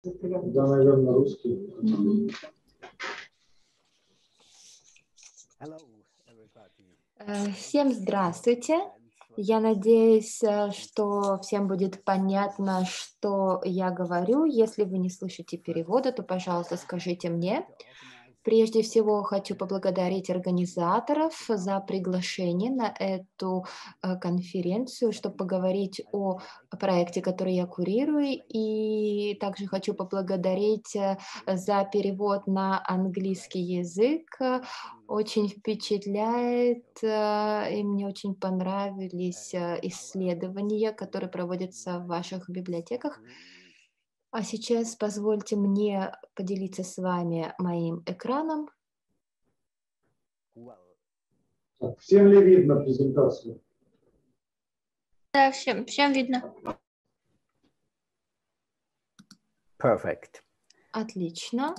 Да, наверное, русский. Всем здравствуйте. Я надеюсь, что всем будет понятно, что я говорю. Если вы не слышите перевода, то, пожалуйста, скажите мне. Прежде всего, хочу поблагодарить организаторов за приглашение на эту конференцию, чтобы поговорить о проекте, который я курирую. И также хочу поблагодарить за перевод на английский язык. Очень впечатляет, и мне очень понравились исследования, которые проводятся в ваших библиотеках. А сейчас позвольте мне поделиться с вами моим экраном. Так, всем ли видно презентацию? Да, всем видно. Perfect. Отлично.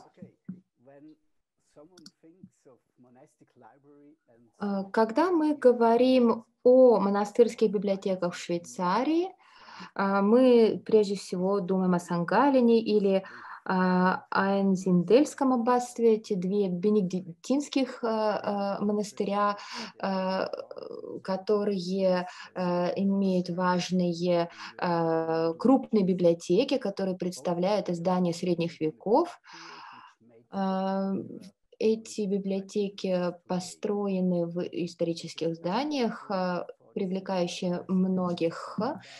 Когда мы говорим о монастырских библиотеках в Швейцарии, мы прежде всего думаем о Сан-Галлене или Айнзиндельском аббатстве, эти две бенедиктинских монастыря, которые имеют важные крупные библиотеки, которые представляют издания средних веков. Эти библиотеки построены в исторических зданиях, привлекающие многих.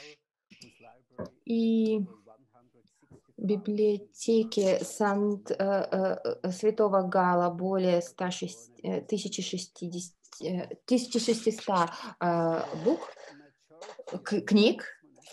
И библиотеки Святого Гала более 1600 книг.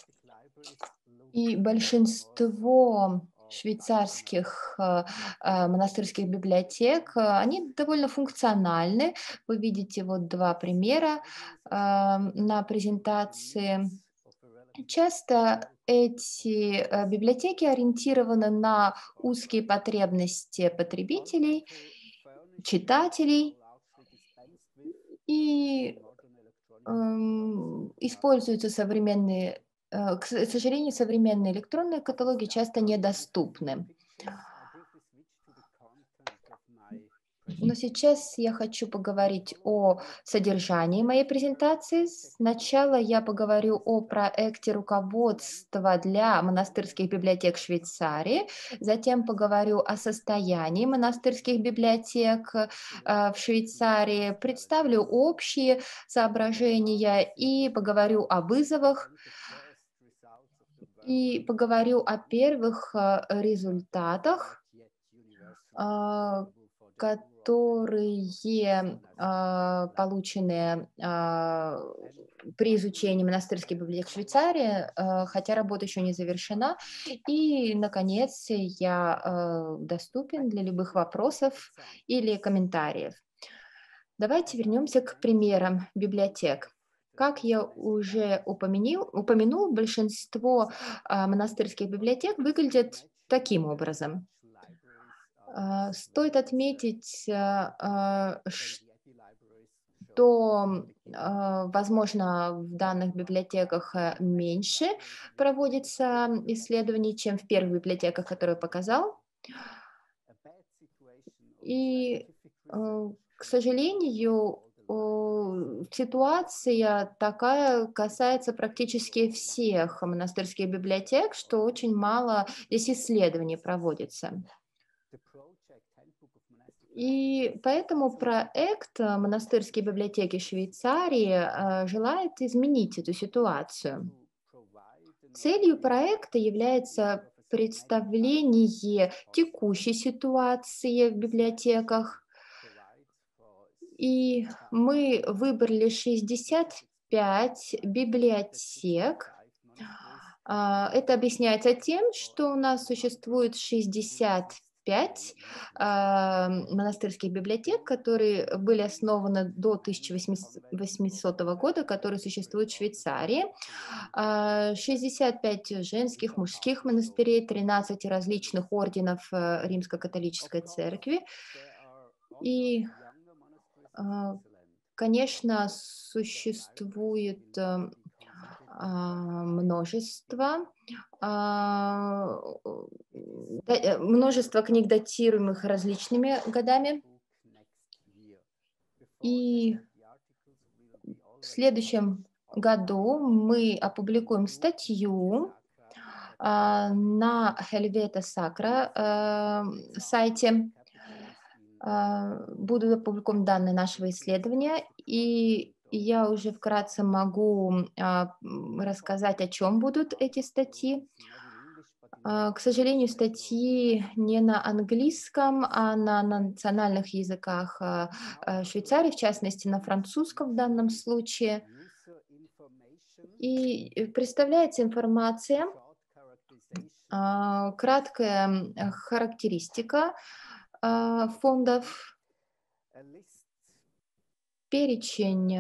И большинство швейцарских монастырских библиотек, они довольно функциональны. Вы видите вот два примера на презентации. Часто эти библиотеки ориентированы на узкие потребности потребителей, читателей и используются современные. К сожалению, современные электронные каталоги часто недоступны. Но сейчас я хочу поговорить о содержании моей презентации. Сначала я поговорю о проекте руководства для монастырских библиотек Швейцарии, затем поговорю о состоянии монастырских библиотек в Швейцарии, представлю общие соображения и поговорю о вызовах, и поговорю о первых результатах, которые получены при изучении монастырских библиотек в Швейцарии, хотя работа еще не завершена. И, наконец, я доступен для любых вопросов или комментариев. Давайте вернемся к примерам библиотек. Как я уже упомянул, большинство монастырских библиотек выглядят таким образом. Стоит отметить, что, возможно, в данных библиотеках меньше проводится исследований, чем в первых библиотеках, которые я показал. И, к сожалению, ситуация такая касается практически всех монастырских библиотек, что очень мало здесь исследований проводится. И поэтому проект монастырские библиотеки Швейцарии желает изменить эту ситуацию. Целью проекта является представление текущей ситуации в библиотеках. И мы выбрали 65 библиотек. Это объясняется тем, что у нас существует 65 монастырских библиотек, которые были основаны до 1800 года, которые существуют в Швейцарии. 65 женских, мужских монастырей, 13 различных орденов Римско-католической церкви. И, конечно, существует множество книг, датируемых различными годами. И в следующем году мы опубликуем статью на Helveta Sacra сайте. Будут опубликованы данные нашего исследования, и я уже вкратце могу рассказать, о чем будут эти статьи. К сожалению, статьи не на английском, а на национальных языках Швейцарии, в частности, на французском в данном случае. И представляется информация, краткая характеристика фондов, перечень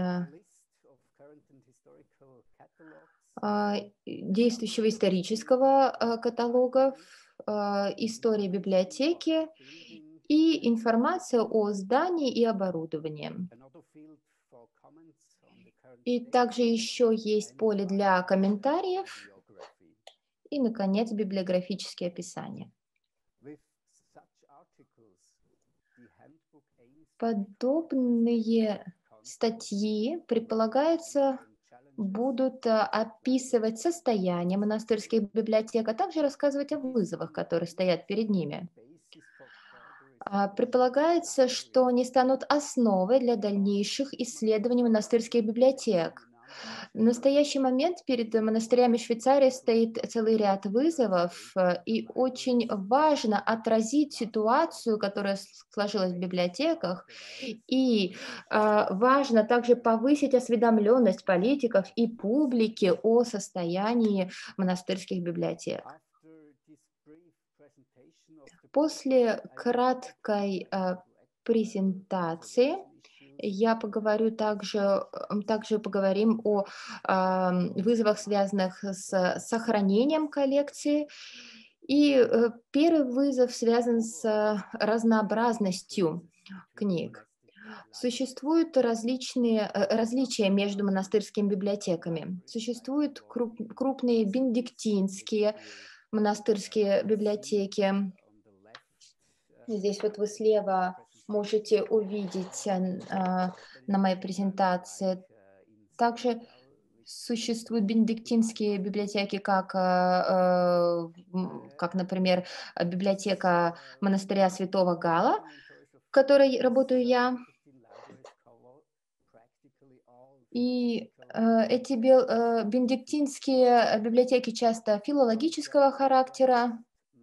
действующего исторического каталога, история библиотеки и информация о здании и оборудовании. И также еще есть поле для комментариев и, наконец, библиографические описания. Подобные статьи, предполагается, будут описывать состояние монастырских библиотек, а также рассказывать о вызовах, которые стоят перед ними. Предполагается, что они станут основой для дальнейших исследований монастырских библиотек. В настоящий момент перед монастырями Швейцарии стоит целый ряд вызовов, и очень важно отразить ситуацию, которая сложилась в библиотеках, и важно также повысить осведомленность политиков и публики о состоянии монастырских библиотек. После краткой презентации я поговорю также поговорим о вызовах, связанных с сохранением коллекции. И первый вызов связан с разнообразностью книг. Существуют различия между монастырскими библиотеками. Существуют крупные бенедиктинские монастырские библиотеки. Здесь вот вы слева можете увидеть на моей презентации. Также существуют бенедиктинские библиотеки, как, например, библиотека монастыря Святого Гала, в которой работаю я. И эти бенедиктинские библиотеки часто филологического характера,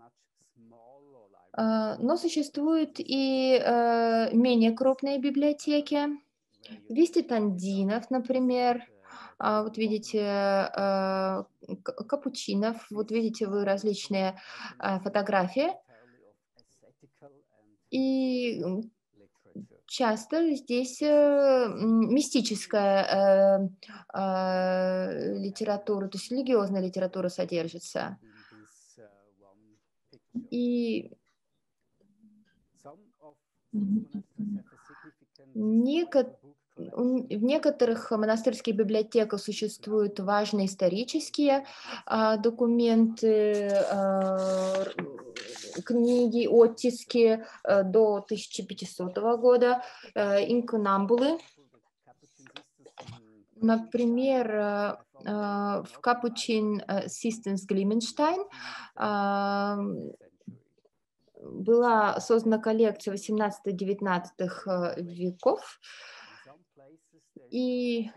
но существуют и менее крупные библиотеки. Виститандинов, например. Вот видите капучинов, вот видите вы различные фотографии. И часто здесь мистическая литература, то есть религиозная литература содержится. И в некоторых монастырских библиотеках существуют важные исторические документы, книги, оттиски до 1500 года, инкунамбулы. Например, в Капучин Систенс Глименштайн была создана коллекция 18-19 веков, и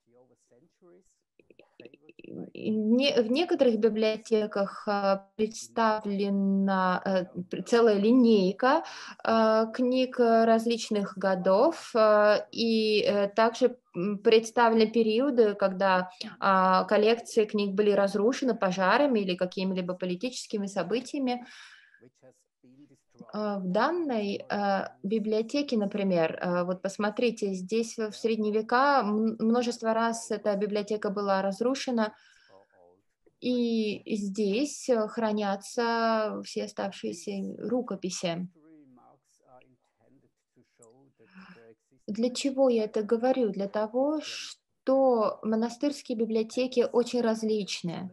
в некоторых библиотеках представлена целая линейка книг различных годов, и также представлены периоды, когда коллекции книг были разрушены пожарами или какими-либо политическими событиями. В данной библиотеке, например, вот посмотрите, здесь в средние века множество раз эта библиотека была разрушена, и здесь хранятся все оставшиеся рукописи. Для чего я это говорю? Для того, что монастырские библиотеки очень различны.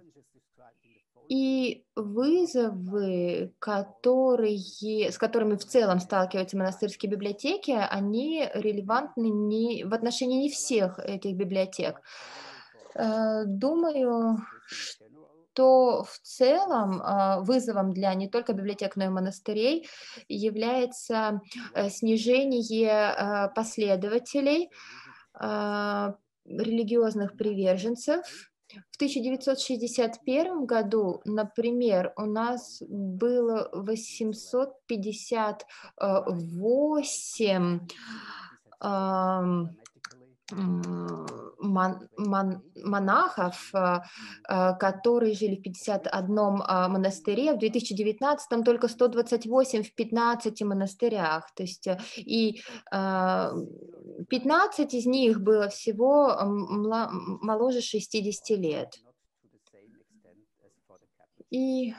И вызовы, с которыми в целом сталкиваются монастырские библиотеки, они релевантны в отношении не всех этих библиотек. Думаю, что в целом вызовом для не только библиотек, но и монастырей является снижение последователей, религиозных приверженцев. В 1961 году, например, у нас было 858 монахов, которые жили в 51 монастыре, в 2019 только 128 в 15 монастырях. То есть и 15 из них было всего моложе 60 лет. И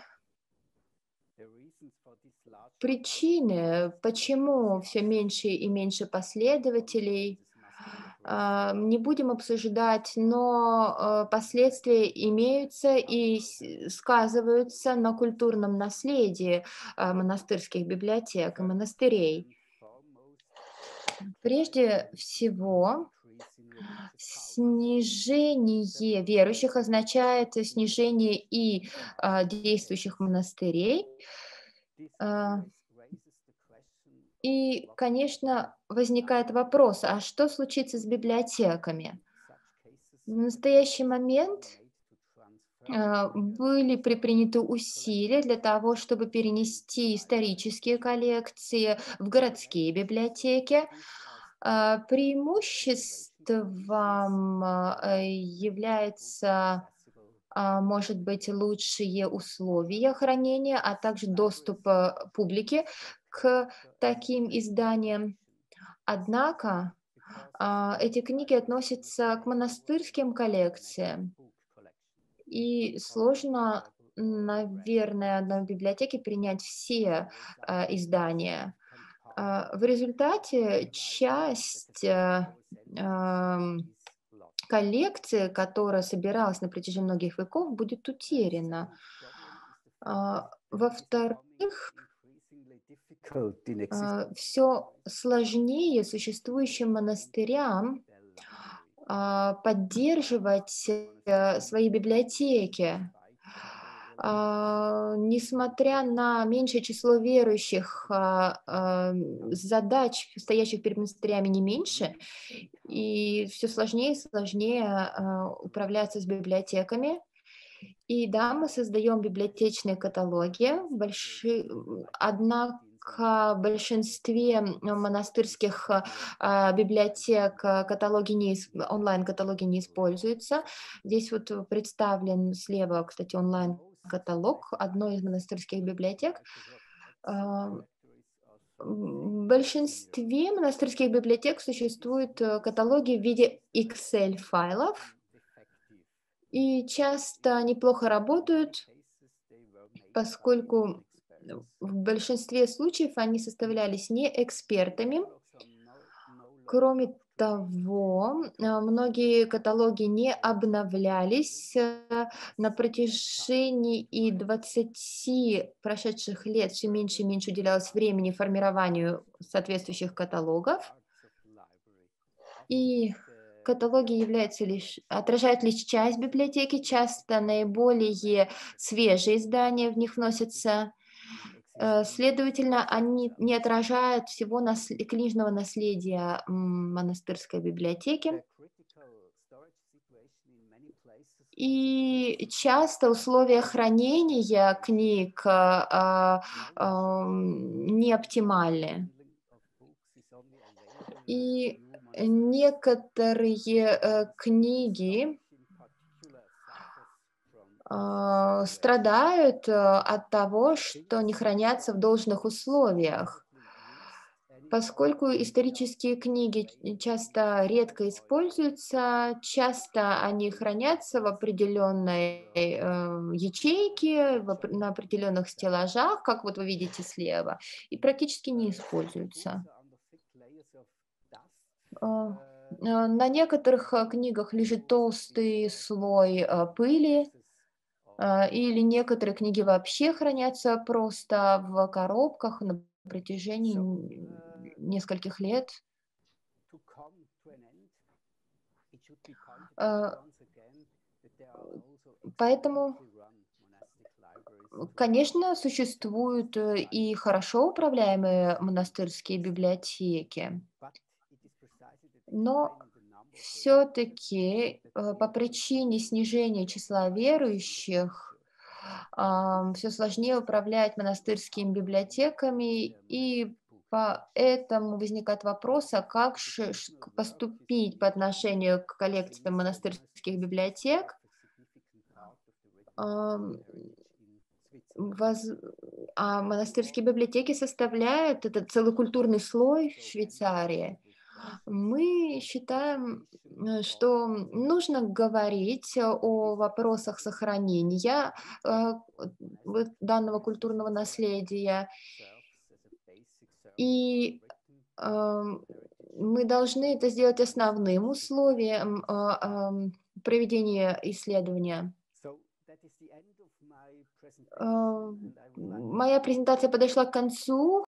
причины, почему все меньше и меньше последователей, не будем обсуждать, но последствия имеются и сказываются на культурном наследии монастырских библиотек и монастырей. Прежде всего, снижение верующих означает снижение и действующих монастырей. И, конечно, возникает вопрос, а что случится с библиотеками? В настоящий момент были предприняты усилия для того, чтобы перенести исторические коллекции в городские библиотеки. Преимуществом является, может быть, лучшие условия хранения, а также доступ публики к таким изданиям. Однако эти книги относятся к монастырским коллекциям, и сложно, наверное, одной библиотеке принять все издания. В результате часть коллекции, которая собиралась на протяжении многих веков, будет утеряна. Во-вторых, все сложнее существующим монастырям поддерживать свои библиотеки. Несмотря на меньшее число верующих, задач, стоящих перед монастырями, не меньше, и все сложнее и сложнее управляться с библиотеками. И да, мы создаем библиотечные каталоги, однако в большинстве монастырских библиотек онлайн-каталоги не используются. Здесь вот представлен слева, кстати, онлайн-каталог одной из монастырских библиотек. В большинстве монастырских библиотек существуют каталоги в виде Excel-файлов, и часто неплохо работают, поскольку в большинстве случаев они составлялись не экспертами. Кроме того, многие каталоги не обновлялись на протяжении 20 прошедших лет. Все меньше и меньше уделялось времени формированию соответствующих каталогов. И каталоги отражают лишь часть библиотеки, часто наиболее свежие издания в них вносятся. Следовательно, они не отражают всего книжного наследия монастырской библиотеки. И часто условия хранения книг не оптимальны. И некоторые книги страдают от того, что не хранятся в должных условиях. Поскольку исторические книги часто редко используются, часто они хранятся в определенной ячейке, на определенных стеллажах, как вот вы видите слева, и практически не используются. На некоторых книгах лежит толстый слой пыли, или некоторые книги вообще хранятся просто в коробках на протяжении нескольких лет. Поэтому, конечно, существуют и хорошо управляемые монастырские библиотеки, но все-таки по причине снижения числа верующих все сложнее управлять монастырскими библиотеками, и поэтому возникает вопрос, а как поступить по отношению к коллекциям монастырских библиотек. А монастырские библиотеки составляют этот целый культурный слой в Швейцарии. Мы считаем, что нужно говорить о вопросах сохранения данного культурного наследия, и мы должны это сделать основным условием проведения исследования. Моя презентация подошла к концу.